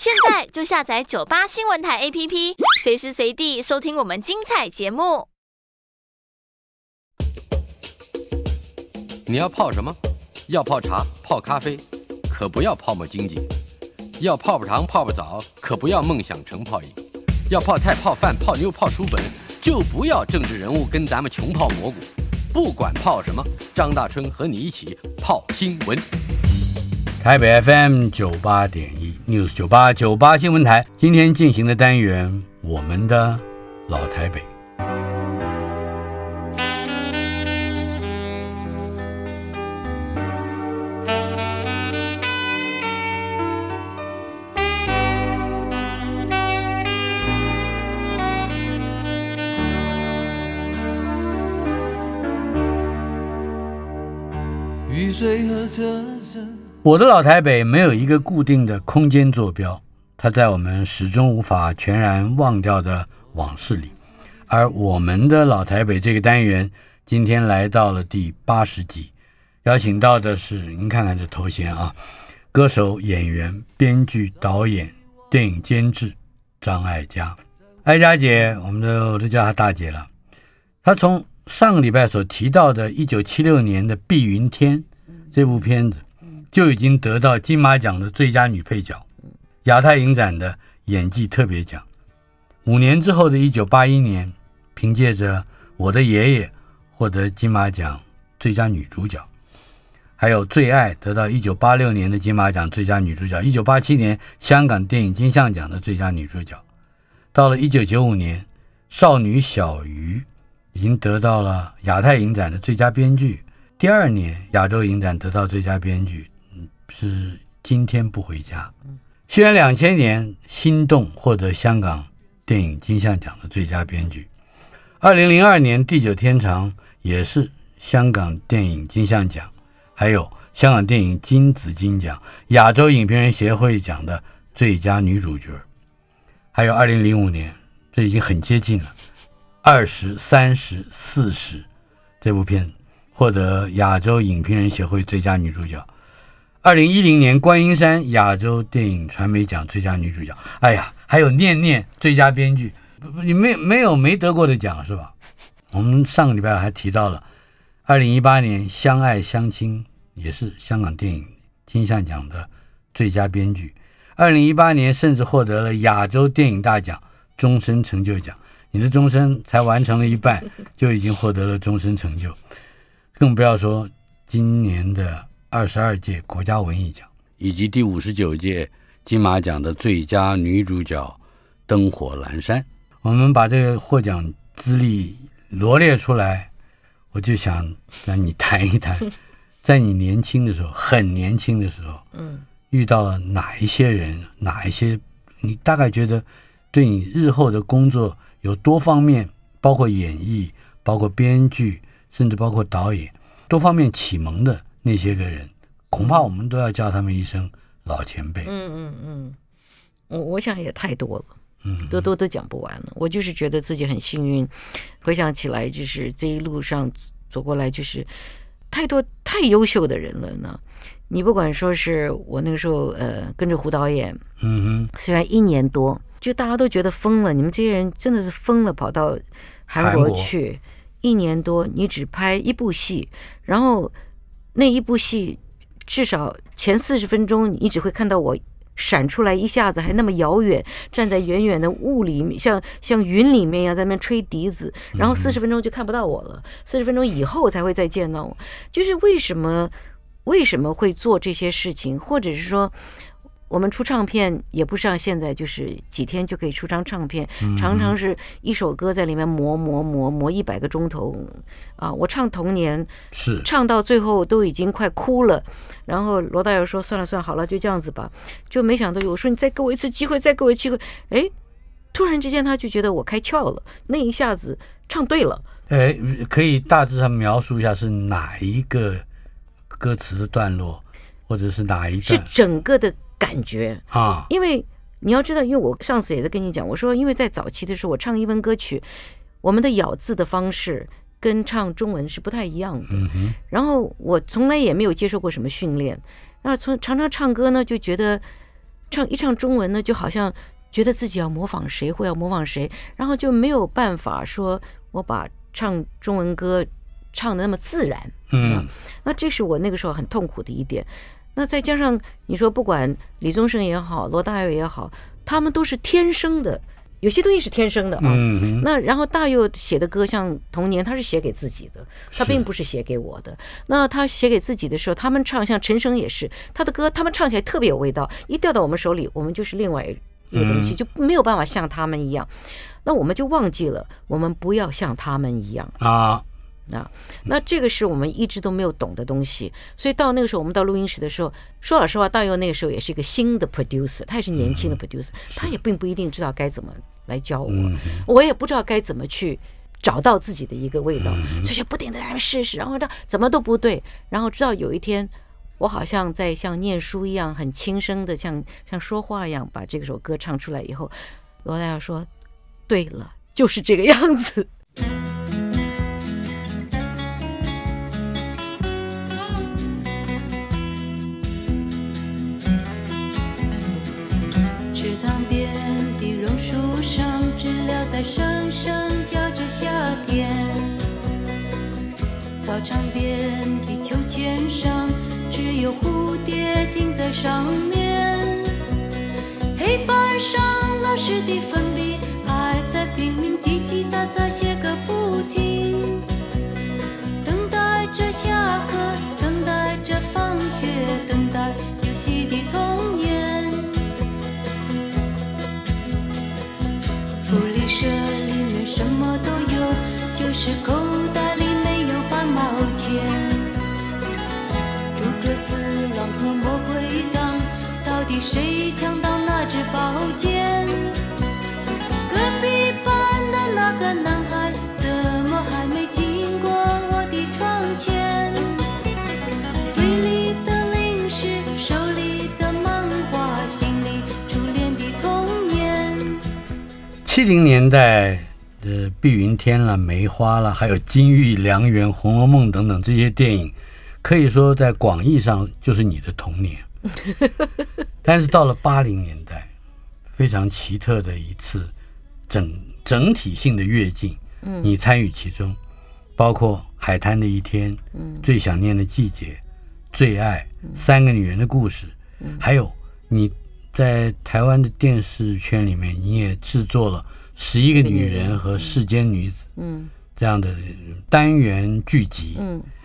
现在就下载98新闻台 APP， 随时随地收听我们精彩节目。 你要泡什么？要泡茶、泡咖啡，可不要泡沫经济；要泡泡糖、泡泡澡，可不要梦想成泡影；要泡菜、泡饭、泡妞、泡书本，就不要政治人物跟咱们穷泡蘑菇。不管泡什么，张大春和你一起泡新闻。 台北 FM 98.1 News 98新闻台，今天进行的单元，我们的老台北。我的老台北没有一个固定的空间坐标，它在我们始终无法全然忘掉的往事里。而我们的老台北这个单元今天来到了第80集，邀请到的是，您看看这头衔啊，歌手、演员、编剧、导演、电影监制张艾嘉。艾嘉姐，我都叫她大姐了。她从上个礼拜所提到的1976年的《碧云天》这部片子，就已经得到金马奖的最佳女配角，亚太影展的演技特别奖。5年之后的1981年，凭借着《我的爷爷》获得金马奖最佳女主角，还有《最爱》得到1986年的金马奖最佳女主角，1987年香港电影金像奖的最佳女主角。到了1995年，《少女小鱼》已经得到了亚太影展的最佳编剧，第2年亚洲影展得到最佳编剧是《今天不回家》。西元2000年，《心动》获得香港电影金像奖的最佳编剧。2002年，《地久天长》也是香港电影金像奖，还有香港电影金紫金奖、亚洲影评人协会奖的最佳女主角。还有2005年，这已经很接近了，20、30、40这部片获得亚洲影评人协会最佳女主角。2010年，观音山亚洲电影传媒奖最佳女主角。哎呀，还有念念最佳编剧，你没得过的奖是吧？我们上个礼拜还提到了2018年相爱相亲，也是香港电影金像奖的最佳编剧。2018年甚至获得了亚洲电影大奖终身成就奖。你的终身才完成了一半，就已经获得了终身成就，更不要说今年的22届国家文艺奖以及第59届金马奖的最佳女主角灯火阑珊。我们把这个获奖资历罗列出来，我就想让你谈一谈，在你年轻的时候，很年轻的时候，遇到了哪一些人，哪一些你大概觉得对你日后的工作有多方面，包括演绎，包括编剧，甚至包括导演，多方面启蒙的那些个人，恐怕我们都要叫他们一声老前辈。 我想也太多了，都讲不完了。我就是觉得自己很幸运，回想起来，就是这一路上走过来，就是太多太优秀的人了呢。你不管说是我那个时候跟着胡导演，虽然1年多，就大家都觉得疯了，你们这些人真的是疯了，跑到韩国去1年多，你只拍1部戏，然后那1部戏至少前40分钟你只会看到我闪出来一下子，还那么遥远，站在远远的雾里面，像云里面一样在那边吹笛子，然后40分钟就看不到我了，40分钟以后才会再见到我。就是为什么会做这些事情，或者是说我们出唱片也不像现在就是几天就可以出张唱片，常常是一首歌在里面磨100个钟头啊！我唱童年是唱到最后都已经快哭了，然后罗大佑说算了好了，就这样子吧，就没想到我说你再给我一次机会，再给我一次机会，哎，突然之间他就觉得我开窍了，那一下子唱对了。 可以大致上描述一下是哪一个歌词的段落，或者是哪一段？ 是整个的感觉啊，因为你要知道，因为我上次也在跟你讲，我说因为在早期的时候，我唱英文歌曲，我们的咬字的方式跟唱中文是不太一样的。然后我从来也没有接受过什么训练，然后常常唱歌呢，就觉得一唱中文呢，就好像觉得自己要模仿谁或要模仿谁，然后就没有办法说我把唱中文歌唱的那么自然。那这是我那个时候很痛苦的一点。那再加上你说，不管李宗盛也好，罗大佑也好，他们都是天生的，有些东西是天生的啊。那然后大佑写的歌，像《童年》，他是写给自己的，他并不是写给我的。那他写给自己的时候，他们唱，像陈升也是，他的歌他们唱起来特别有味道，一掉到我们手里，我们就是另外一个东西，就没有办法像他们一样。那我们就忘记了，我们不要像他们一样啊。那这个是我们一直都没有懂的东西，所以到那个时候，我们到录音室的时候，说老实话，大佑那个时候也是一个新的 producer， 他也是年轻的 producer，他也并不一定知道该怎么来教我，我也不知道该怎么去找到自己的一个味道，所以就不停的在试试，然后怎么都不对，然后直到有一天，我好像在像念书一样，很轻声的像说话一样，把这首歌唱出来以后，罗大佑说：“对了，就是这个样子。” 在声声叫着夏天，操场边的秋千上只有蝴蝶停在上面，黑板上老师的粉笔还在拼命叽叽喳喳写个不停，等待着下课，等待着放学，等待游戏的童年。福利社里面什么都有，就是口袋里没有半毛钱。诸葛四郎和魔鬼党，到底谁抢到那支宝剑？隔壁班的那个男孩，怎么还没经过我的窗前？嘴里的零食，手里的漫画，心里初恋的童年。 70年代的《碧云天》了、《梅花》了，还有《金玉良缘》《红楼梦》等等这些电影，可以说在广义上就是你的童年。但是到了80年代，非常奇特的一次整体性的跃进，你参与其中，包括《海滩的一天》、最想念的季节、最爱、3个女人的故事，还有你在台湾的电视圈里面，你也制作了11个女人和世间女子，这样的单元剧集。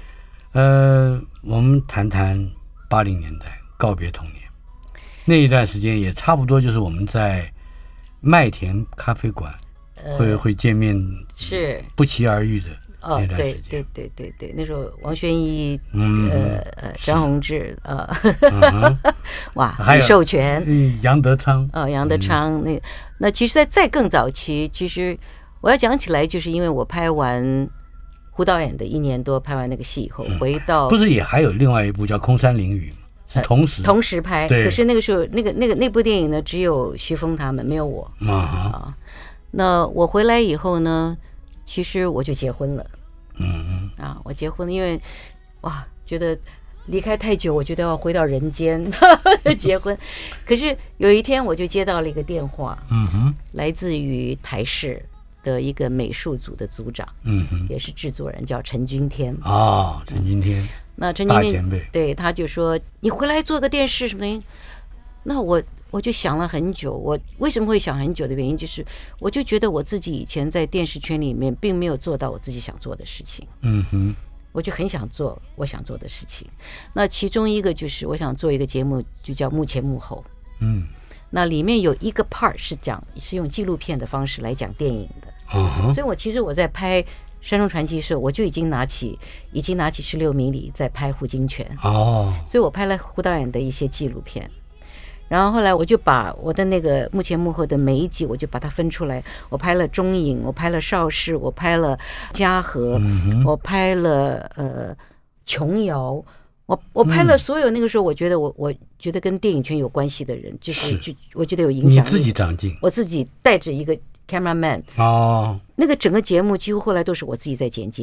我们谈谈80年代告别童年那一段时间，也差不多就是我们在麦田咖啡馆会见面，是不期而遇的那段时间。 对，那时候王宣一、张宏志哇，李寿全、 杨德昌杨德昌那其实在更早期，其实我要讲起来，就是因为我拍完胡导演的1年多，拍完那个戏以后，回到不是也还有另外一部叫《空山灵雨》吗？是同时拍，可是那个时候那部电影呢，只有徐峰他们，没有我那我回来以后呢，其实我就结婚了。我结婚了，因为哇，觉得离开太久，我觉得要回到人间结婚。可是有一天我就接到了一个电话，来自于台视的一个美术组的组长，也是制作人，叫陈君天。 陈君天， 那陈君天大前辈， 对，他就说你回来做个电视什么的。那我就想了很久，我为什么会想很久的原因，就是我就觉得我自己以前在电视圈里面并没有做到我自己想做的事情。我就很想做我想做的事情。那其中一个就是我想做一个节目，就叫幕前幕后。那里面有一个 part 是用纪录片的方式来讲电影的。所以其实我在拍《山中传奇》的时候，我就已经拿起16米里在拍胡金铨。所以我拍了胡导演的一些纪录片。然后后来我就把我的那个幕前幕后的每一集，我就把它分出来。我拍了中影，我拍了邵氏，我拍了嘉禾，我拍了琼瑶，我拍了所有那个时候我觉得我觉得跟电影圈有关系的人，就是我觉得有影响力。你自己长进， 我自己带着一个 cameraman。那个整个节目几乎后来都是我自己在剪接。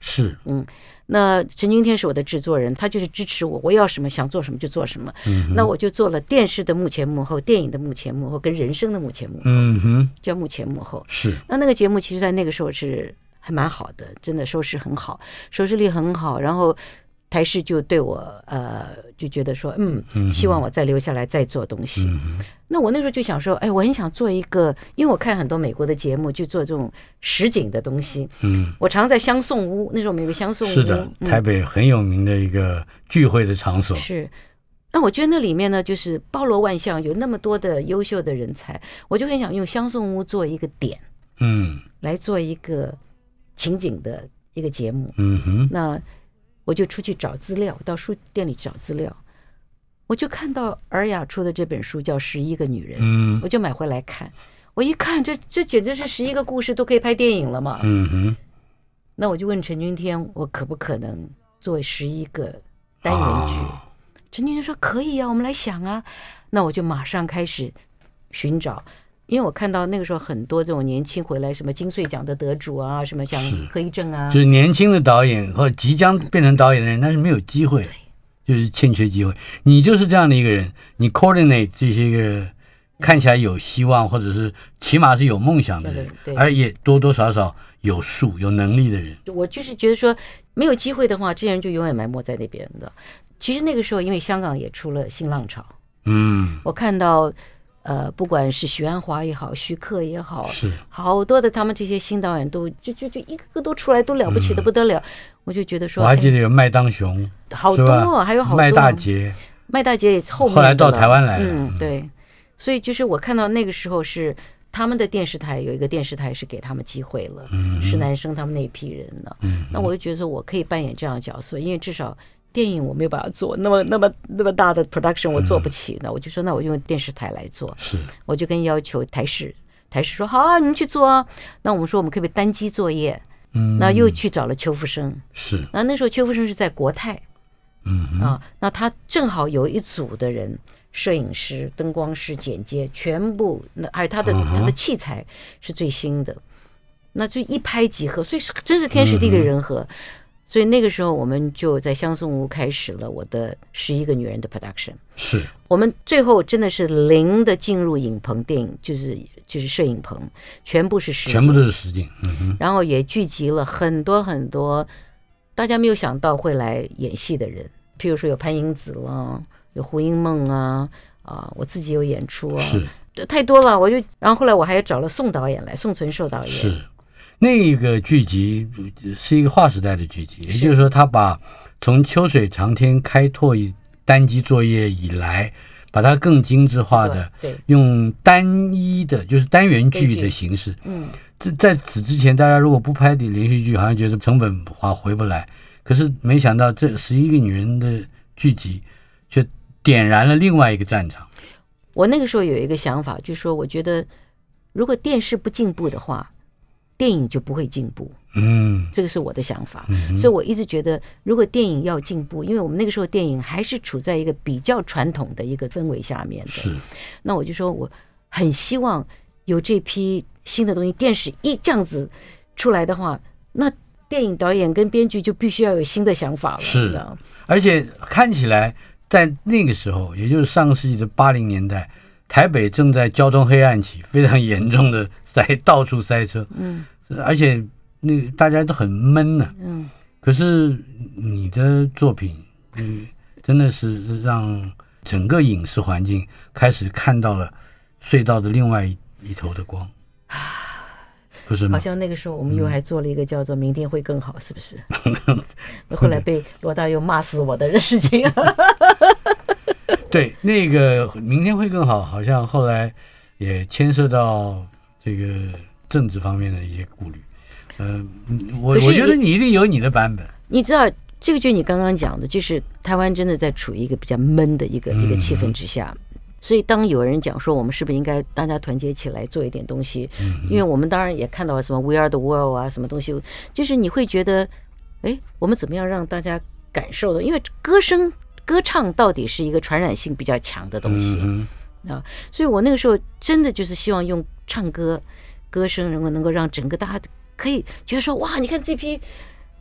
是， 那陈君天是我的制作人，他就是支持我，我要什么想做什么就做什么。那我就做了电视的幕前幕后、电影的幕前幕后跟人生的幕前幕后，叫幕前幕后。 是。 那个节目其实在那个时候是还蛮好的，真的收视很好，收视率很好。然后台视就对我就觉得说，希望我再留下来再做东西。那我那时候就想说，我很想做一个，因为我看很多美国的节目，就做这种实景的东西。我常在香颂屋，那时候我们有个香颂屋， 是的，台北很有名的一个聚会的场所。 是。那我觉得那里面呢，就是包罗万象，有那么多的优秀的人才，我就很想用香颂屋做一个点，来做一个情景的一个节目。那我就出去找资料，到书店里找资料，我就看到尔雅出的这本书叫《11个女人》，我就买回来看。我一看，这简直是11个故事都可以拍电影了嘛。那我就问陈君天，我可不可能做11个单元剧？陈君天说可以啊，我们来想啊。那我就马上开始寻找。因为我看到那个时候很多这种年轻回来，什么金穗奖的得主啊，什么像何一正啊， 就是年轻的导演或即将变成导演的人，但是没有机会，就是欠缺机会。你就是这样的一个人，你 coordinate 这些个看起来有希望，或者是起码是有梦想的人，而也多多少少有数有能力的人。 我就是觉得说，没有机会的话，这些人就永远埋没在那边的。其实那个时候，因为香港也出了新浪潮，我看到。不管是许鞍华也好，徐克也好， 是好多的他们这些新导演都就一个个都出来，都了不起的不得了。我就觉得说， 我还记得有麦当雄， 好多，还有好多麦大杰也是后来到台湾来了。 对，所以就是我看到那个时候是他们的电视台有一个电视台是给他们机会了，是男生他们那一批人呢。那我就觉得说我可以扮演这样的角色，因为至少。电影我没有办法做，那么大的 production 我做不起呢，我就说那我用电视台来做， 是， 我就跟要求台视说好啊，你们去做啊。那我们说我们可不可以单机作业？那又去找了邱福生， 是， 那时候邱福生是在国泰，那他正好有一组的人，摄影师、灯光师、剪接，全部，还有他的器材是最新的，那就一拍即合，所以真是天时地利人和。所以那个时候，我们就在香颂屋开始了我的11个女人的 production。 是我们最后真的是零的进入影棚电影，就是摄影棚，全部是实景， 全部都是实景。 然后也聚集了很多很多大家没有想到会来演戏的人，譬如说有潘迎紫了，有胡因梦啊，我自己有演出啊， 是太多了。然后后来我还找了宋导演来，宋存寿导演。 是。那个剧集是一个划时代的剧集，也就是说，他把从秋水长天开拓单机作业以来，把它更精致化的，用单一的，就是单元剧的形式。在此之前，大家如果不拍的连续剧，好像觉得成本回不来。可是没想到，这11个女人的剧集，却点燃了另外一个战场。 我那个时候有一个想法，就是说，我觉得如果电视不进步的话，电影就不会进步，这个是我的想法，所以我一直觉得，如果电影要进步，因为我们那个时候电影还是处在一个比较传统的一个氛围下面的， 是， 那我就说我很希望有这批新的东西，电视一这样子出来的话，那电影导演跟编剧就必须要有新的想法了， 是，而且看起来在那个时候，也就是上个世纪的80年代。台北正在交通黑暗期，非常严重的到处塞车，而且大家都很闷呢，可是你的作品，真的是让整个影视环境开始看到了隧道的另外一头的光，不是吗？ 好像那个时候我们又还做了一个叫做"明天会更好"，是不是？后来被罗大佑骂死我的事情。 对，那个明天会更好，好像后来也牵涉到这个政治方面的一些顾虑。我觉得你一定有你的版本。 你知道，这个就是你刚刚讲的，就是台湾真的在处于一个比较闷的一个气氛之下。所以当有人讲说我们是不是应该大家团结起来做一点东西，因为我们当然也看到什么 We Are the World 啊，什么东西，就是你会觉得，我们怎么样让大家感受的？因为歌唱到底是一个传染性比较强的东西所以我那个时候真的就是希望用唱歌、歌声能够让整个大家可以觉得说，哇，你看这批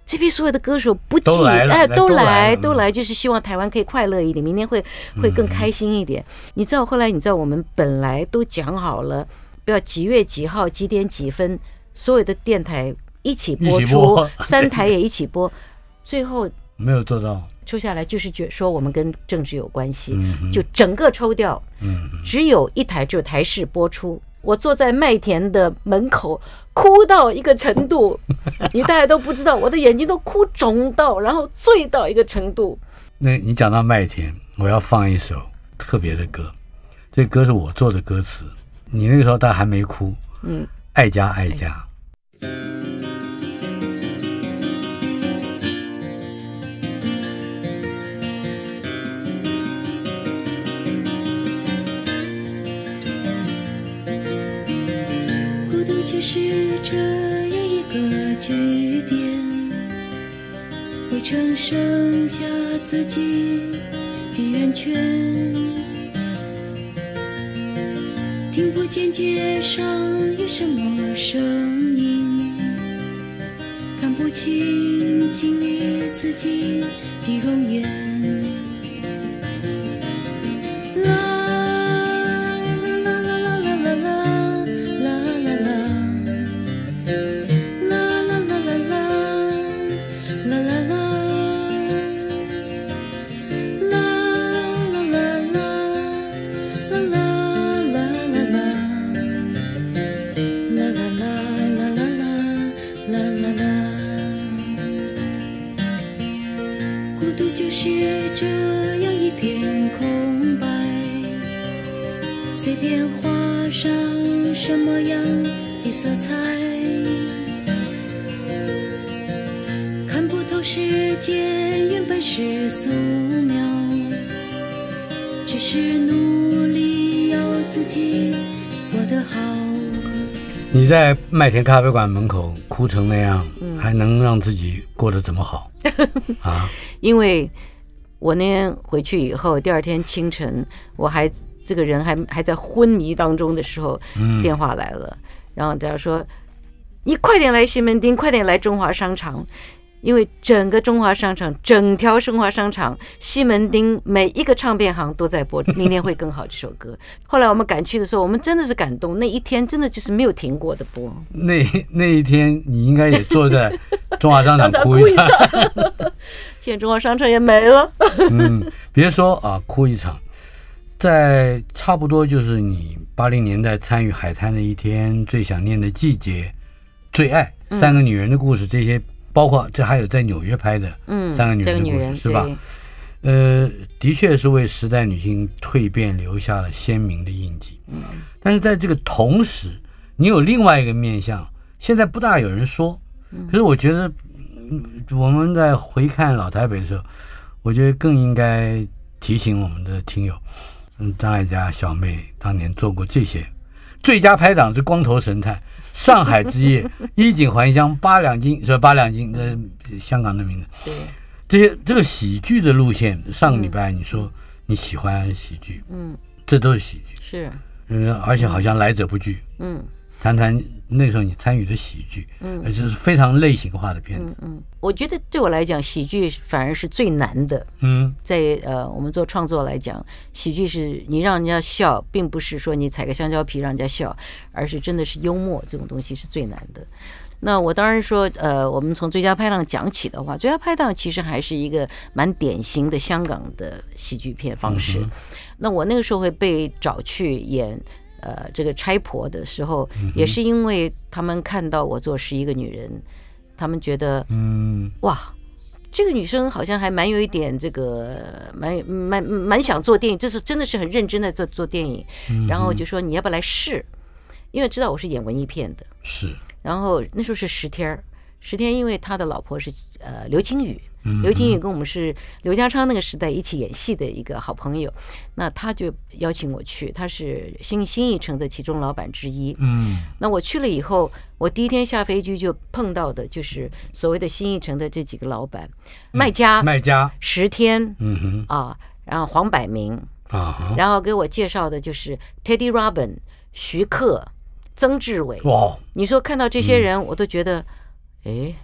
这批所有的歌手不济， 都来了都来， 都来就是希望台湾可以快乐一点，明年会更开心一点。你知道后来我们本来都讲好了，不要几月几号几点几分，所有的电台一起播出，3台也一起播，最后没有做到。 抽下来就是说我们跟政治有关系，就整个抽掉，只有一台只有台视播出。我坐在麦田的门口，哭到一个程度，你大家都不知道，我的眼睛都哭肿到，然后醉到一个程度。 那你讲到麦田，我要放一首特别的歌，这歌是我做的歌词，你那个时候大概还没哭，爱家爱家。 就是这样一个句点，围成剩下自己的圆圈，听不见街上有什么声音，看不清经历自己的容颜。随便画上什么样的色彩，看不透世间原本是素描，只是努力要自己过得好。 你在麦田咖啡馆门口哭成那样，还能让自己过得怎么好啊？ 因为我那天回去以后，第二天清晨，我这个人还在昏迷当中的时候，电话来了，然后大家说：“你快点来西门町，快点来中华商场，因为整个中华商场，整条中华商场，西门町每一个唱片行都在播《明天会更好》这首歌。”后来我们赶去的时候，我们真的是感动，那一天真的就是没有停过的播。 那一天，你应该也坐在中华商场哭一场。 现在中华商场也没了。 别说啊，哭一场。在差不多就是你80年代参与海滩的一天、最想念的季节、最爱、3个女人的故事，这些包括这还有在纽约拍的3个女人的故事，是吧？的确是为时代女性蜕变留下了鲜明的印记。但是在这个同时，你有另外一个面向，现在不大有人说。可是我觉得我们在回看老台北的时候，我觉得更应该提醒我们的听友。张艾嘉小妹当年做过这些，最佳拍档是光头神探、上海之夜、衣锦还乡、8两金，是吧8两金，香港的名字。这个喜剧的路线，上个礼拜你说你喜欢喜剧，这都是喜剧， 是， 而且好像来者不拒，谈谈那个时候你参与的喜剧，而且是非常类型化的片子。 我觉得对我来讲，喜剧反而是最难的。在我们做创作来讲，喜剧是你让人家笑，并不是说你踩个香蕉皮让人家笑，而是真的是幽默这种东西是最难的。那我当然说，我们从最佳拍档讲起的话，最佳拍档其实还是一个蛮典型的香港的喜剧片方式。那我那个时候会被找去演这个差婆的时候，也是因为他们看到我做11个女人，他们觉得哇，这个女生好像还蛮有一点这个蛮想做电影，这是真的是很认真的做电影。然后就说你要不要来试，因为知道我是演文艺片的， 是。 然后那时候是10天，因为他的老婆是刘青宇。刘青宇跟我们是刘家昌那个时代一起演戏的一个好朋友，那他就邀请我去，他是新艺城的其中老板之一。那我去了以后，我第一天下飞机就碰到的就是所谓的新艺城的这几个老板，麦家、10天，然后黄百鸣，然后给我介绍的就是 Teddy Robin、徐克、曾志伟。哇！你说看到这些人，我都觉得，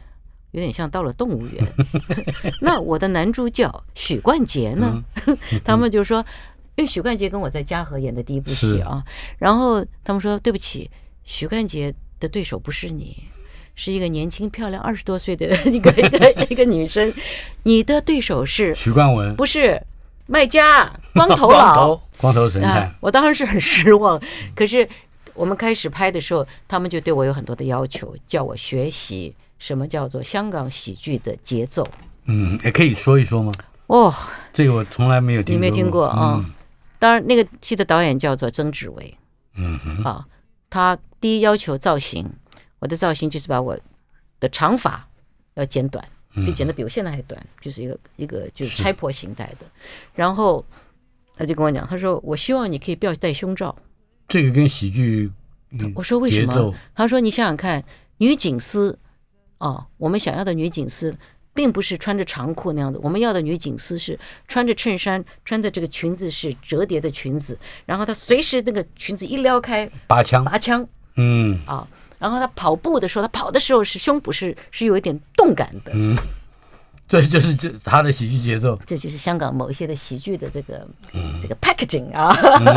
有点像到了动物园。那我的男主角许冠杰呢？他们就说，因为许冠杰跟我在嘉禾演的第一部戏啊，然后他们说对不起，许冠杰的对手不是你，是一个年轻漂亮20多岁的一个女生，你的对手是许冠文， 不是麦嘉光头佬， 光头神探。 我当然是很失望，可是我们开始拍的时候，他们就对我有很多的要求，叫我学习什么叫做香港喜剧的节奏。 也可以说一说吗？ 哦， 这个我从来没有听过。 你没听过啊？当然，那个戏的导演叫做曾志伟。他第一要求造型，我的造型就是把我的长发要剪短，剪得比我现在还短，就是一个就是差婆形态的。然后他就跟我讲，他说我希望你可以不要戴胸罩。 这个跟喜剧， 我说为什么？他说你想想看，女警司我们想要的女警司并不是穿着长裤那样子，我们要的女警司是穿着衬衫，穿着这个裙子是折叠的裙子，然后她随时那个裙子一撩开，拔枪，然后她跑步的时候，她跑的时候是胸部是有一点动感的， 这就是她的喜剧节奏， 这就是香港某一些的喜剧的这个 packaging 啊。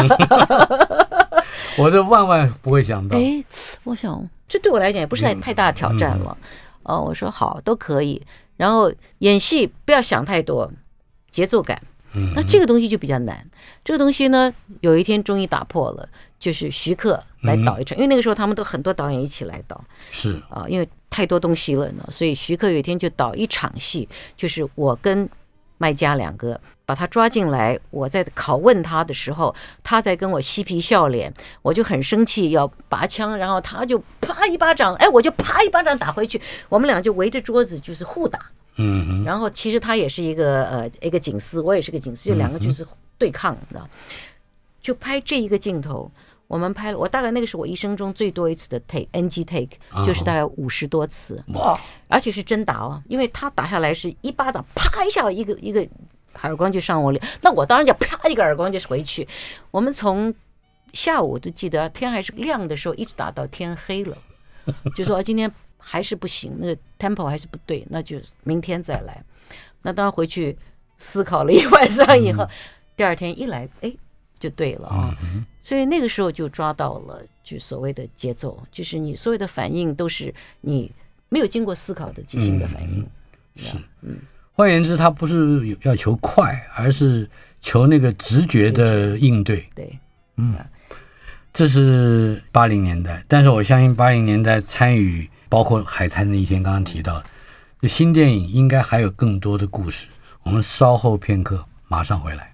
我这万不会想到。 我想这对我来讲也不是太大的挑战了。我说好，都可以。然后演戏不要想太多，节奏感。那这个东西就比较难。这个东西呢，有一天终于打破了，就是徐克来导一场，因为那个时候他们都很多导演一起来导。 是因为太多东西了呢，所以徐克有一天就导一场戏，就是我跟麦嘉两个把他抓进来，我在拷问他的时候，他在跟我嬉皮笑脸，我就很生气要拔枪，然后他就啪一巴掌，我就啪一巴掌打回去，我们俩就围着桌子就是互打。然后其实他也是一个警司，我也是个警司，就两个就是对抗，你知道？就拍这一个镜头，我们拍了，我大概那个是我一生中最多一次的 NG take， 就是大概50多次，而且是真打因为他打下来是一巴掌，啪一下一个耳光就上我脸，那我当然就啪一个耳光就回去。我们从下午都记得天还是亮的时候，一直打到天黑了，就说今天还是不行，那个 tempo 还是不对，那就明天再来。那当然回去思考了一晚上以后，第二天一来，就对了所以那个时候就抓到了，就所谓的节奏，就是你所有的反应都是你没有经过思考的即兴的反应。 是，换言之，它不是要求快，而是求那个直觉的应对。 对， 这是80年代，但是我相信80年代参与包括《海滩的一天》刚刚提到的新电影，应该还有更多的故事。我们稍后片刻，马上回来。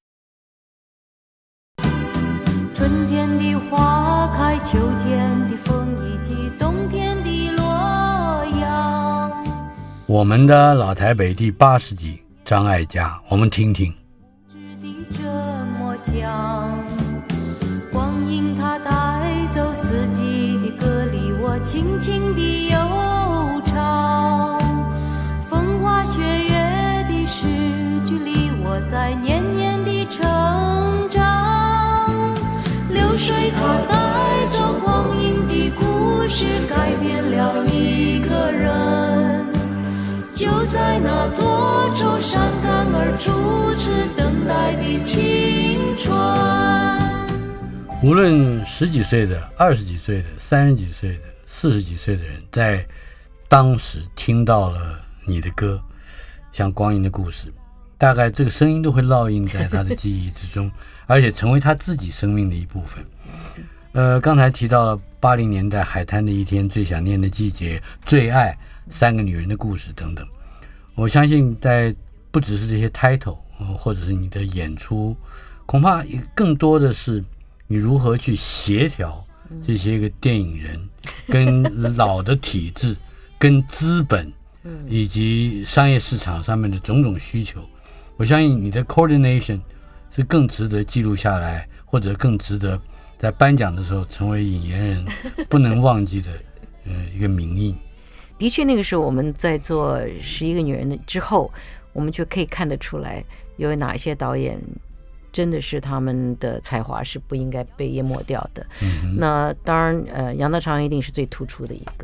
春天的花开，秋天的风以及冬天的洛阳。 我们的老台北第80集，张艾嘉，我们听听。 这么想，光阴它带走四季的歌，离我轻轻地悠长。风花雪月的诗句里，我在年年的成长。流水它带走光阴的故事，改变了一个人。就在那多愁善感而初次等待的青春。 无论10几岁的、20几岁的、30几岁的、40几岁的人，在当时听到了你的歌，像《光阴的故事》，大概这个声音都会烙印在他的记忆之中，而且成为他自己生命的一部分。刚才提到了80年代《海滩的一天》、最想念的季节、最爱、3个女人的故事等等。我相信在不只是这些 title，或者是你的演出，恐怕更多的是你如何去协调这些个电影人跟老的体制跟资本以及商业市场上面的种种需求。我相信你的 coordination 是更值得记录下来，或者更值得在颁奖的时候成为引言人不能忘记的一个名印。 的确，那个时候我们在做11个女人的之后，我们就可以看得出来，有哪些导演真的是他们的才华是不应该被淹没掉的。那当然，杨德昌一定是最突出的一个，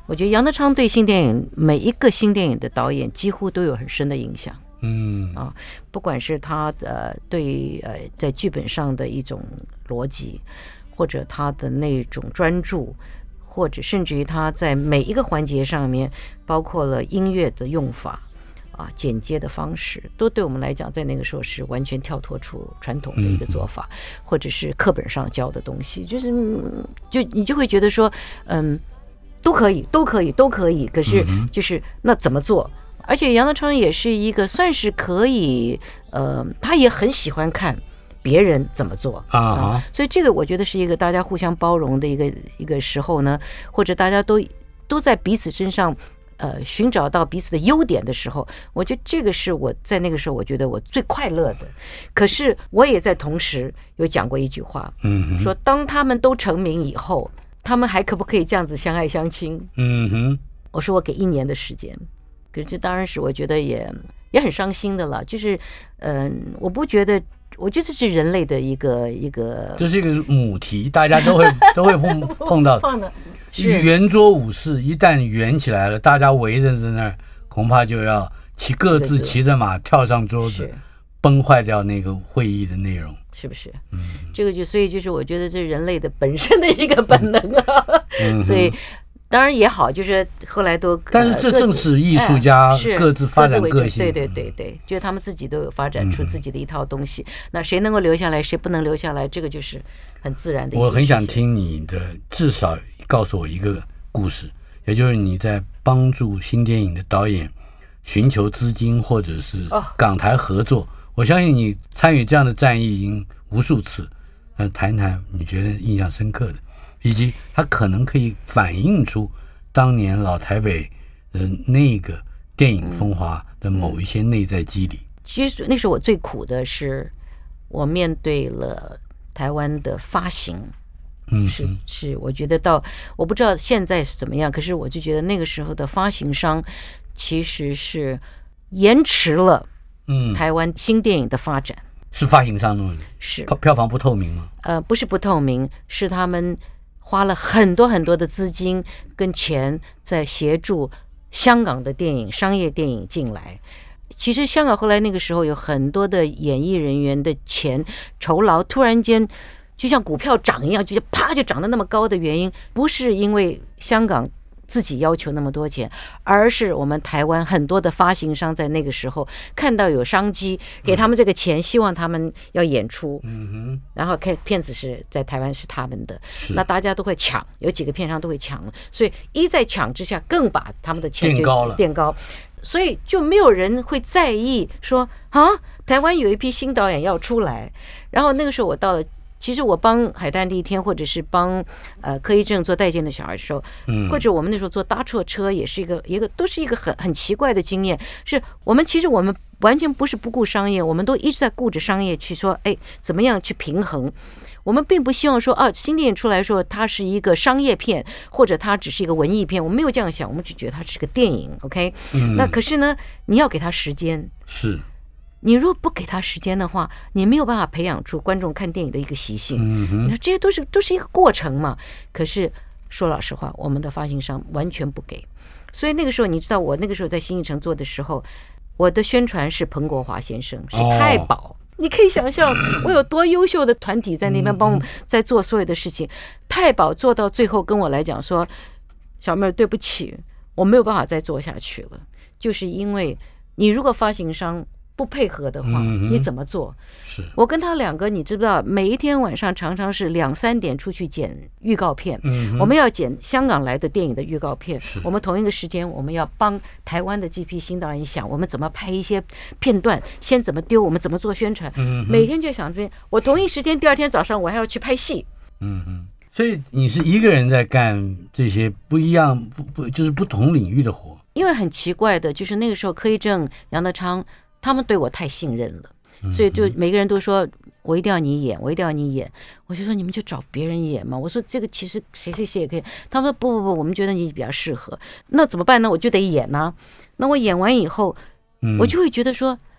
我觉得杨德昌对新电影每一个新电影的导演几乎都有很深的影响。不管是他对在剧本上的一种逻辑，或者他的那种专注，或者甚至于他在每一个环节上面，包括了音乐的用法剪接的方式，都对我们来讲在那个时候是完全跳脱出传统的一个做法，或者是课本上教的东西，你就会觉得说都可以，可是就是那怎么做？而且杨德昌也是一个算是可以他也很喜欢看别人怎么做所以这个我觉得是一个大家互相包容的一个时候呢，或者大家都在彼此身上寻找到彼此的优点的时候，我觉得这个是我在那个时候我觉得我最快乐的。可是我也在同时有讲过一句话，说当他们都成名以后，他们还可不可以这样子相爱相亲？我说我给1年的时间。可是这当然是我觉得也很伤心的了，就是我不觉得，我觉得这是人类的一个， 这是一个母题，大家都会碰到的。圆桌武士一旦圆起来了，大家围着在那儿，恐怕就要各自骑着马跳上桌子，崩坏掉那个会议的内容， 是不是？这个所以就是我觉得这是人类的本身的一个本能所以。当然也好，就是后来都， 但是这正是艺术家各自发展个性， 对，就是他们自己都有发展出自己的一套东西。那谁能够留下来，谁不能留下来，这个就是很自然的。 我很想听你的，至少告诉我一个故事，也就是你在帮助新电影的导演寻求资金或者是港台合作。我相信你参与这样的战役已经无数次，谈谈你觉得印象深刻的。以及它可能可以反映出当年老台北的那个电影风华的某一些内在机理。 其实那时候我最苦的是，我面对了台湾的发行，是，我觉得我不知道现在是怎么样，可是我就觉得那个时候的发行商其实是延迟了台湾新电影的发展。 是发行商弄的？ 是票房不透明吗？ 不是不透明，是他们花了很多很多的资金跟钱在协助香港的电影、商业电影进来。其实香港后来那个时候有很多的演艺人员的钱酬劳突然间就像股票涨一样，就啪就涨得那么高的原因，不是因为香港自己要求那么多钱，而是我们台湾很多的发行商在那个时候看到有商机，给他们这个钱，希望他们要演出，然后片子是在台湾是他们的，那大家都会抢，有几个片商都会抢，所以一在抢之下，更把他们的钱就垫高，所以就没有人会在意说台湾有一批新导演要出来。然后那个时候我到了。其实我帮海滩第一天，或者是帮柯一正做代见的小孩的时候，或者我们那时候做搭错车，也是一个都是一个很奇怪的经验。是我们完全不是不顾商业，我们都一直在顾着商业去说，怎么样去平衡。我们并不希望说新电影出来说它是一个商业片，或者它只是一个文艺片，我们没有这样想，我们只觉得它是个电影。OK，那可是呢，你要给它时间。 是。 你如果不给他时间的话，你没有办法培养出观众看电影的一个习性。你说这些都是一个过程嘛。可是说老实话，我们的发行商完全不给。所以那个时候，你知道我那个时候在新艺城做的时候，我的宣传是彭国华先生，是太保。你可以想象我有多优秀的团体在那边帮我们在做所有的事情。太保做到最后跟我来讲说，小妹对不起，我没有办法再做下去了，就是因为你如果发行商不配合的话，你怎么做？ 是我跟他两个，你知不知道？每一天晚上常常是2、3点出去剪预告片。我们要剪香港来的电影的预告片。我们同一个时间，我们要帮台湾的这批新导演想，我们怎么拍一些片段，先怎么丢，我们怎么做宣传。每天就想这边，我同一时间，第二天早上我还要去拍戏。 所以你是一个人在干这些不一样、就是不同领域的活。 因为很奇怪的，就是那个时候柯一正、杨德昌。他们对我太信任了，所以就每个人都说我一定要你演，我一定要你演。我就说你们就找别人演嘛。我说这个其实谁也可以。他们说不，我们觉得你比较适合。那怎么办呢？我就得演啊。那我演完以后，我就会觉得说，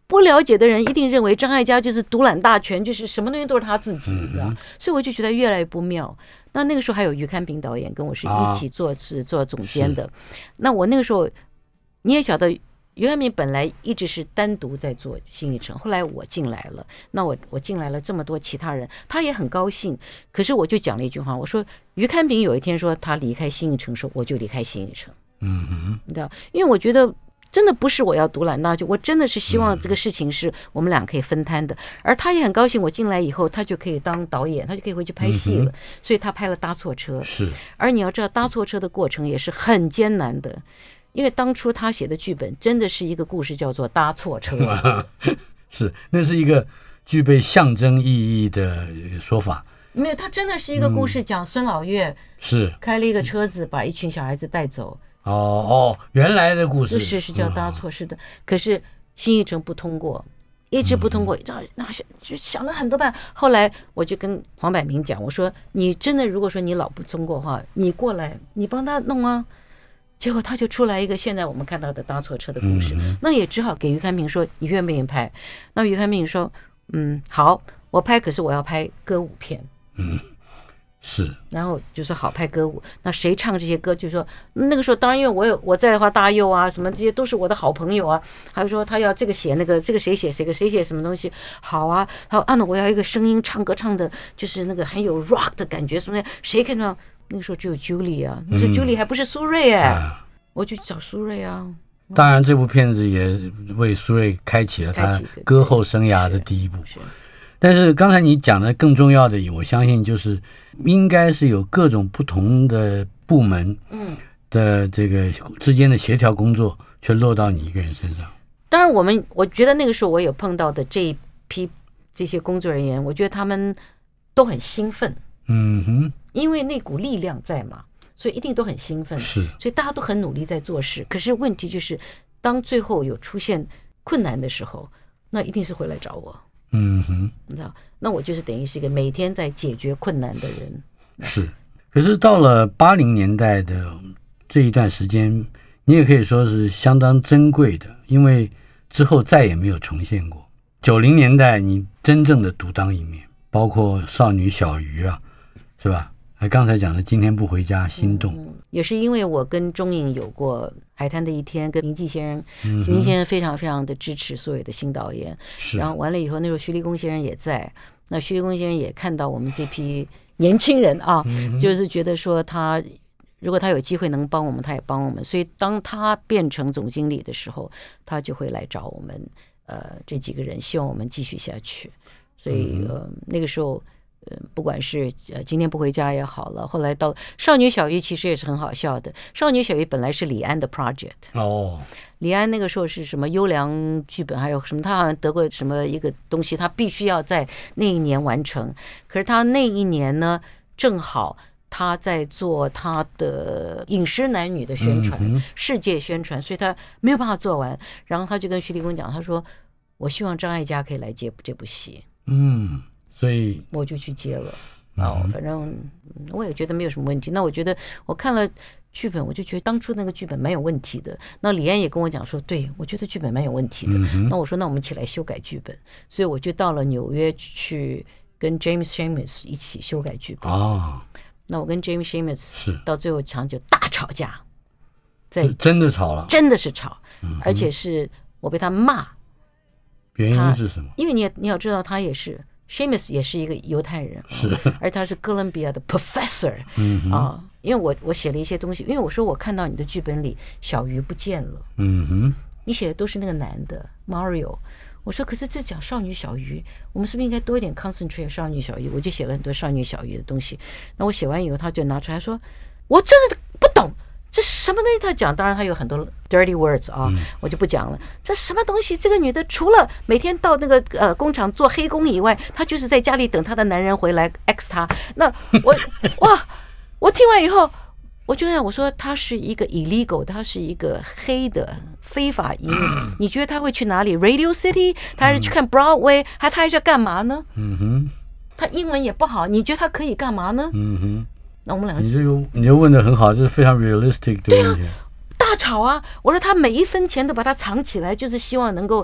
不了解的人一定认为张艾嘉就是独揽大权，就是什么东西都是他自己，你知道？所以我就觉得越来越不妙。那个时候还有于堪平导演跟我是一起做总监的。那我那个时候你也晓得，于堪平本来一直是单独在做新艺城，后来我进来了。那我进来了这么多其他人，他也很高兴。可是我就讲了一句话，我说于堪平有一天说他离开新艺城的时候，我就离开新艺城。你知道，因为我觉得。真的不是我要独揽大权，我真的是希望这个事情是我们俩可以分摊的。而他也很高兴，我进来以后，他就可以当导演，他就可以回去拍戏了。所以他拍了《搭错车》。是。而你要知道，《搭错车》的过程也是很艰难的，因为当初他写的剧本真的是一个故事，叫做《搭错车》。 是，那是一个具备象征意义的说法。 没有，他真的是一个故事，讲孙老岳是开了一个车子，把一群小孩子带走。 原来的故事是叫搭错，是的。可是新艺城不通过，一直不通过，那就想了很多办法。后来我就跟黄百鸣讲，我说你真的如果说你老不通过的话，你过来，你帮他弄啊。结果他就出来一个现在我们看到的搭错车的故事，那也只好给于堪平说你愿不愿意拍？那于堪平说好，我拍，可是我要拍歌舞片。 是， 然后就是好拍歌舞，那谁唱这些歌？就说那个时候，当然因为我在的话，大佑啊，什么这些都是我的好朋友啊。还有说他要这个写那个，这个谁写谁写什么东西好啊？他说我要一个声音唱歌唱的，就是那个很有 rock 的感觉什么的。谁看到那个时候只有 Julie 啊？你说 Julie 还不是苏芮我去找苏芮啊。 当然，这部片子也为苏芮开启了他歌后生涯的第一步。但是刚才你讲的更重要的，我相信就是应该是有各种不同的部门的这个之间的协调工作，却落到你一个人身上。 当然我觉得那个时候我有碰到的这一批这些工作人员，我觉得他们都很兴奋，因为那股力量在嘛，所以一定都很兴奋，是，所以大家都很努力在做事。可是问题就是，当最后有出现困难的时候，那一定是会来找我。你知道，那我就是等于是一个每天在解决困难的人。 是，可是到了80年代的这一段时间，你也可以说是相当珍贵的，因为之后再也没有重现过。90年代你真正的独当一面，包括少女小鱼啊，是吧？还刚才讲的今天不回家心动， 也是因为我跟中影有过海滩的一天，跟明季先生，明季先生非常非常的支持所有的新导演。然后完了以后，那时候徐立功先生也在，那徐立功先生也看到我们这批年轻人啊，就是觉得说他如果他有机会能帮我们，他也帮我们。所以当他变成总经理的时候，他就会来找我们这几个人，希望我们继续下去。所以那个时候。不管是今天不回家也好了，后来到少女小鱼其实也是很好笑的。少女小鱼本来是李安的 project 李安那个时候是什么优良剧本，还有什么他好像得过什么一个东西，他必须要在那一年完成。可是他那一年呢，正好他在做他的饮食男女的宣传，世界宣传，所以他没有办法做完。然后他就跟徐立功讲，他说：“我希望张艾嘉可以来接这部戏。” 所以我就去接了。反正我也觉得没有什么问题。那我觉得我看了剧本，我就觉得当初那个剧本蛮有问题的。那李安也跟我讲说，对，我觉得剧本蛮有问题的。那我说，那我们一起来修改剧本。所以我就到了纽约去跟 James Schamus 一起修改剧本。那我跟 James Schamus 到最后就大吵架， 真的吵了， 真的是吵，而且是我被他骂。 原因是什么？ 因为你要知道，他也是。Schamus 也是一个犹太人，而他是哥伦比亚的 professor 因为我写了一些东西，因为我说我看到你的剧本里小鱼不见了，你写的都是那个男的 Mario， 我说可是这讲少女小鱼，我们是不是应该多一点 concentrate 少女小鱼？我就写了很多少女小鱼的东西。那我写完以后，他就拿出来说，我真的不懂。这什么东西？他讲，当然他有很多 dirty words 我就不讲了。这什么东西？这个女的除了每天到那个工厂做黑工以外，她就是在家里等她的男人回来 X 她。那我听完以后，我就想，我说她是一个 illegal， 她是一个黑的非法移民。你觉得她会去哪里 ？Radio City？ 她还是去看 Broadway？ 她还是要干嘛呢？她英文也不好，你觉得她可以干嘛呢？那我们两个你就问得很好，这是非常 realistic 的问题。 大吵啊！我说他每一分钱都把它藏起来，就是希望能够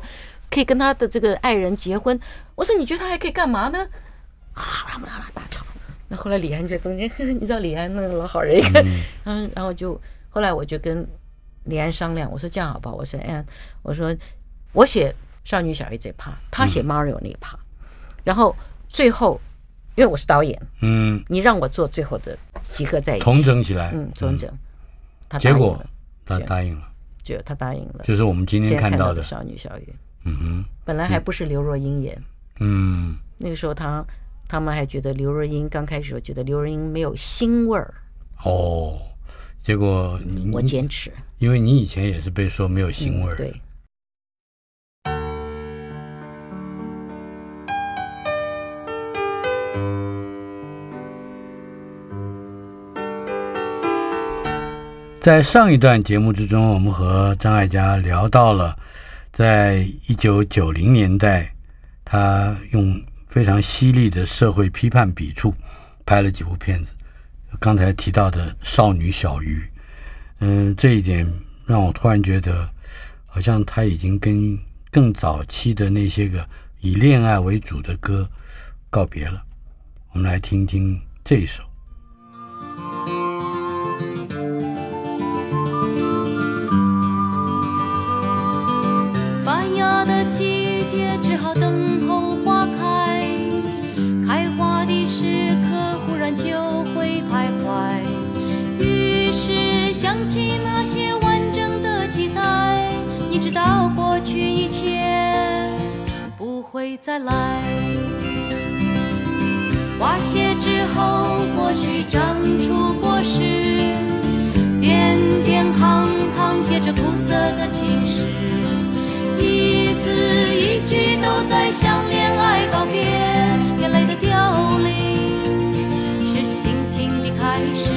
可以跟他的这个爱人结婚。我说你觉得他还可以干嘛呢？他们俩大吵。那后来李安在中间，你知道李安那个老好人一个，然后就后来我就跟李安商量，我说这样好不好？我说我说我写少女小鱼这一趴，他写 Mario 那一趴，然后最后因为我是导演，你让我做最后的集合在一起， 统整起来， 统整。 结果他答应了， 就他答应了， 就是我们今天看到的少女小鱼。本来还不是刘若英演，那个时候他们还觉得刘若英刚开始，我觉得刘若英没有腥味儿。 结果我坚持， 因为你以前也是被说没有腥味儿。 对。 在上一段节目之中，我们和张艾嘉聊到了，在1990年代，他用非常犀利的社会批判笔触拍了几部片子。刚才提到的《少女小鱼》，这一点让我突然觉得，好像他已经跟更早期的那些个以恋爱为主的歌告别了。我们来听听这一首。 繁芽的季节只好等候花开，开花的时刻忽然就会徘徊，于是想起那些完整的期待，你知道过去一切不会再来，花谢之后或许长出果实，点点行行写着苦涩的情诗，一字一句都在向恋爱告别，眼泪的凋零是心情的开始，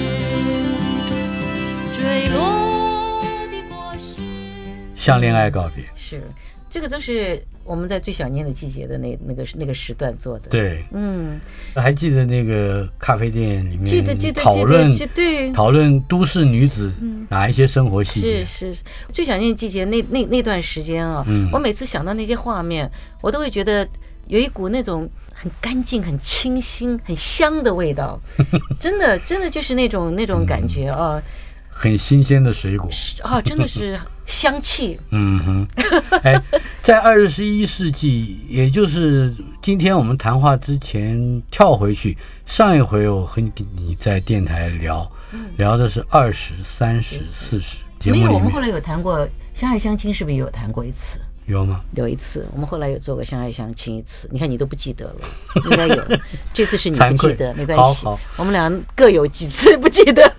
坠落的果实。 向恋爱告别， 是这个都是我们在最想念的季节的那个时段做的。 对，还记得那个咖啡店里面记得讨论都市女子哪一些生活细节？ 是最想念季节那段时间啊，我每次想到那些画面，我都会觉得有一股那种很干净、很清新、很香的味道，真的就是那种感觉啊。 很新鲜的水果真的是香气。 在21世纪，也就是今天我们谈话之前跳回去，上一回我和你在电台聊的是20、30、40节目里面。 没有，我们后来有谈过相爱相亲，是不是也有谈过一次？ 有吗？ 有一次，我们后来有做过相爱相亲一次。你看你都不记得了，应该有。这次是你不记得，没关系。好，我们俩各有几次不记得。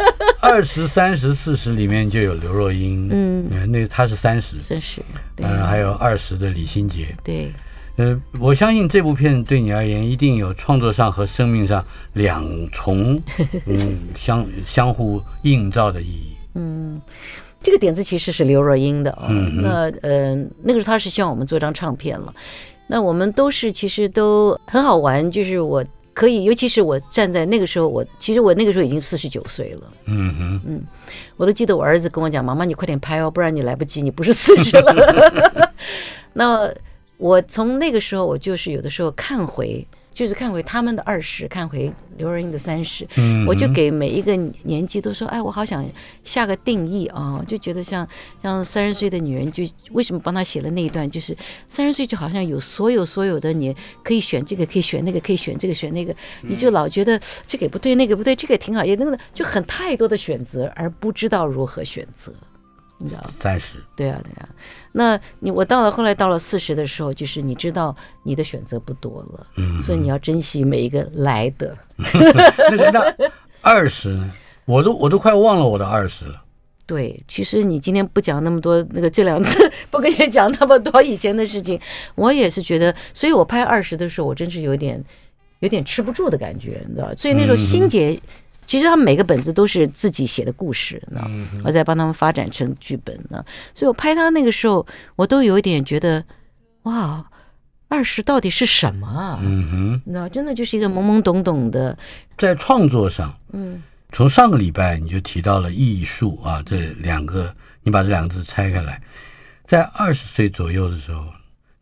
20、30、40里面就有刘若英，那他是30，还有20的李心洁。 对， 我相信这部片对你而言一定有创作上和生命上两重相互映照的意义。 这个点子其实是刘若英的那个时候他是希望我们做张唱片了，那我们其实都很好玩，就是我可以，尤其是我站在那个时候，其实我那个时候已经49岁了，我都记得我儿子跟我讲，妈妈你快点拍哦，不然你来不及，你不是40了。那我从那个时候，我就是有的时候看回他们的20，看回刘若英的30，我就给每一个年纪都说，哎，我好想下个定义啊，就觉得像30岁的女人，就为什么帮她写了那一段，就是30岁就好像有所有的，你可以选这个，可以选那个，可以选这个选那个，你就老觉得这个也不对，那个不对，这个也挺好，也那个就很太多的选择，而不知道如何选择。你知道 30，对啊。 那我后来到了40的时候，就是你知道你的选择不多了，所以你要珍惜每一个来的。 那20呢？我都快忘了我的20了。 对，其实你今天不讲那么多，这2次不跟你讲那么多以前的事情，我也是觉得，所以我拍20的时候，我真是有点吃不住的感觉，你知道？所以那时候心结。其实他们每个本子都是自己写的故事，我在帮他们发展成剧本呢。所以我拍他那个时候，我都有一点觉得，哇，20到底是什么啊？你知道，真的就是一个懵懵懂懂的。 在创作上，从上个礼拜你就提到了艺术啊，这2个，你把这2个字拆开来，在20岁左右的时候，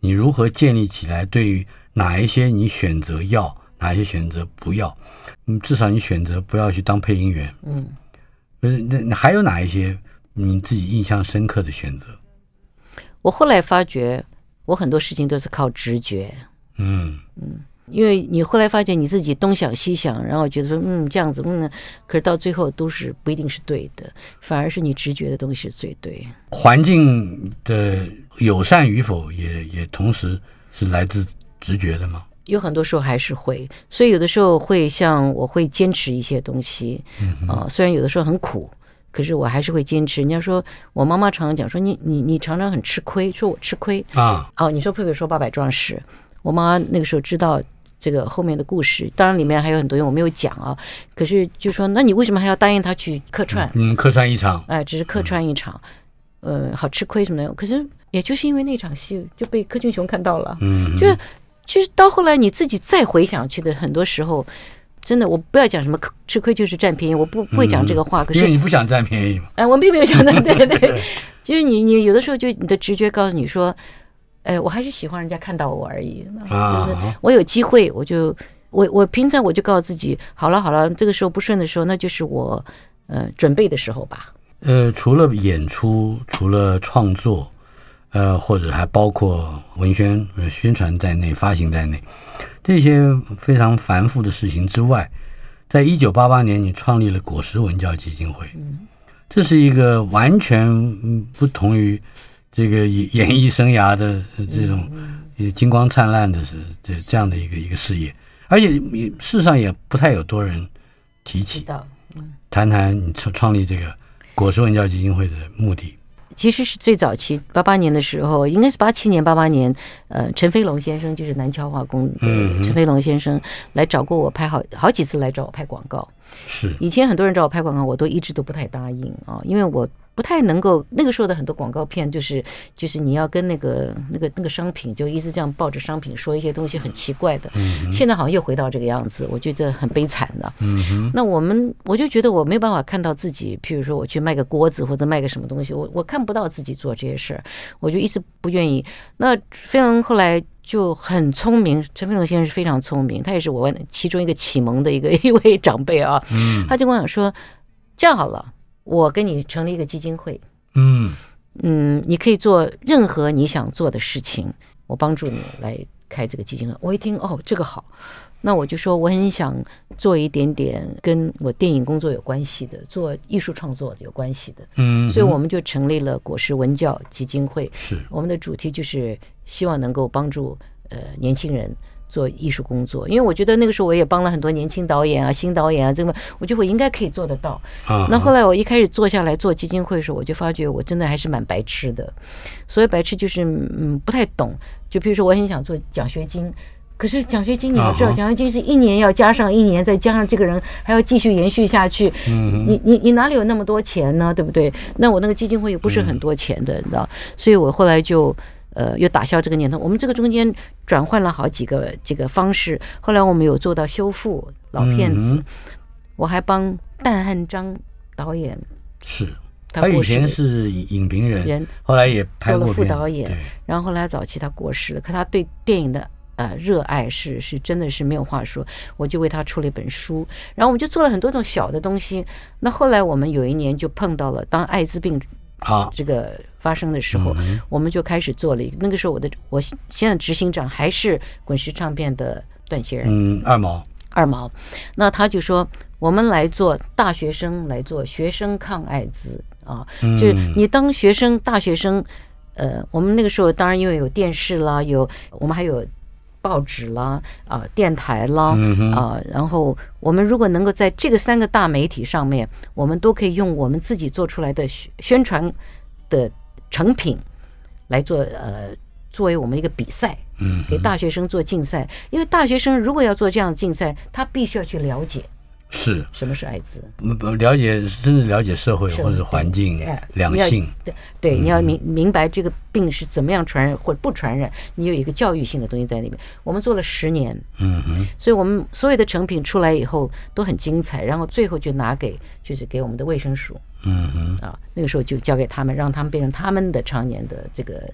你如何建立起来对于哪一些你选择要，哪一些选择不要？至少你选择不要去当配音员。那还有哪一些你自己印象深刻的选择？ 我后来发觉，我很多事情都是靠直觉。因为你后来发觉你自己东想西想，然后觉得说这样子可是到最后都是不一定是对的，反而是你直觉的东西是最对。 环境的友善与否也同时是来自直觉的吗？ 有很多时候还是会，所以有的时候会像我会坚持一些东西，虽然有的时候很苦，可是我还是会坚持。人家说我妈妈常常讲说你常常很吃亏，说我吃亏啊。你说佩佩说8百壮士，我妈那个时候知道这个后面的故事，当然里面还有很多我没有讲啊。可是就说那你为什么还要答应他去客串？ 客串一场， 只是客串一场，好吃亏什么的。可是也就是因为那场戏就被柯俊雄看到了，就是到后来你自己再回想去的，很多时候真的我不要讲什么吃亏就是占便宜，我不会讲这个话。可是因为你不想占便宜嘛。 我并没有想到，对，就是你有的时候就你的直觉告诉你说，我还是喜欢人家看到我而已。就是我有机会，我平常我就告诉自己，好了，这个时候不顺的时候，那就是我准备的时候吧。 除了演出，除了创作，或者还包括文宣、宣传在内、发行在内，这些非常繁复的事情之外，在1988年，你创立了果实文教基金会。这是一个完全不同于这个演艺生涯的这种金光灿烂的这样的一个事业，而且事实上也不太有多人提起。谈谈你创立这个果实文教基金会的目的。 其实是最早期88年的时候，应该是87年88年，陈飞龙先生就是南侨化工的陈飞龙先生来找过我拍好几次来找我拍广告。 是以前很多人找我拍广告，我都一直都不太答应因为我不太能够，那个时候的很多广告片就是你要跟那个商品就一直这样抱着商品说一些东西很奇怪的。现在好像又回到这个样子，我觉得很悲惨的。那我就觉得我没办法看到自己，譬如说我去卖个锅子或者卖个什么东西，我看不到自己做这些事儿，我就一直不愿意。那非常后来就很聪明，陈飞龙先生是非常聪明，他也是我其中一个启蒙的一位长辈啊。他就跟我讲说，这样好了，我跟你成立一个基金会，你可以做任何你想做的事情，我帮助你来开这个基金会。我一听这个好，那我就说我很想做一点点跟我电影工作有关系的，做艺术创作有关系的。所以我们就成立了果实文教基金会。 是我们的主题就是希望能够帮助年轻人做艺术工作，因为我觉得那个时候我也帮了很多年轻导演啊、新导演啊，这个我觉得我应该可以做得到。那后来我一开始坐下来做基金会的时候，我就发觉我真的还是蛮白痴的。所谓白痴就是不太懂，就比如说我很想做奖学金，可是奖学金你要知道，奖学金是1年要加上1年，再加上这个人还要继续延续下去。你哪里有那么多钱呢？对不对？那我那个基金会也不是很多钱的，你知道，所以我后来就又打消这个念头。我们这个中间转换了好几个这个方式，后来我们有做到修复老片子，我还帮戴汉章导演， 是他以前是影评人，后来也拍过做了副导演，然后后来早期他过世了，可他对电影的热爱是真的是没有话说，我就为他出了一本书，然后我们就做了很多种小的东西。那后来我们有一年就碰到了当艾滋病这个发生的时候，我们就开始做了一个。那个时候我现在执行长还是滚石唱片的段祺仁，二毛，那他就说我们来做大学生，来做学生抗艾滋就是你当学生大学生，我们那个时候当然因为有电视啦，我们还有报纸啦电台啦然后我们如果能够在这个3个大媒体上面，我们都可以用我们自己做出来的宣传的成品来做作为我们一个比赛，给大学生做竞赛。因为大学生如果要做这样的竞赛，他必须要去了解是什么是艾滋， 了解甚至了解社会或者环境、两性。 对，你要明白这个病是怎么样传染或者不传染，你有一个教育性的东西在里面。我们做了10年，所以我们所有的成品出来以后都很精彩，然后最后就就是给我们的卫生署，那个时候就交给他们，让他们变成他们的常年的这个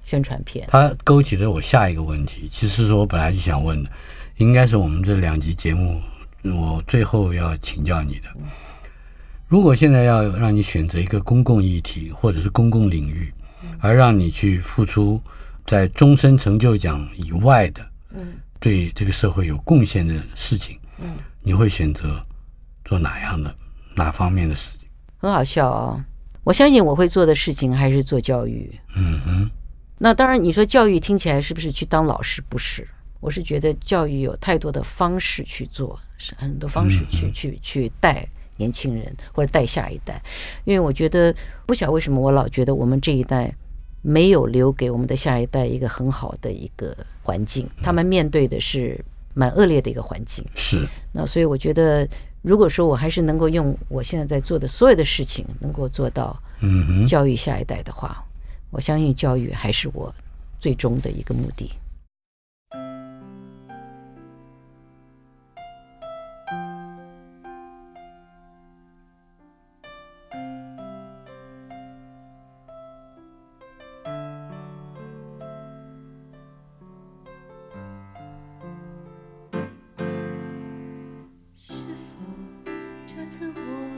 宣传片。 它勾起了我下一个问题，其实是我本来就想问的，应该是我们这2集节目我最后要请教你的。如果现在要让你选择一个公共议题或者是公共领域，而让你去付出在终身成就奖以外的对这个社会有贡献的事情，你会选择做哪方面的事情？ 很好笑哦，我相信我会做的事情还是做教育。那当然你说教育听起来是不是去当老师？不是，我是觉得教育有太多的方式去做，是很多方式去带年轻人或者带下一代。因为我觉得不晓得为什么我老觉得我们这一代没有留给我们的下一代一个很好的一个环境，他们面对的是蛮恶劣的一个环境。 是， 那所以我觉得如果说我还是能够用我现在在做的所有的事情能够做到教育下一代的话，我相信教育还是我最终的一个目的。 是否这次我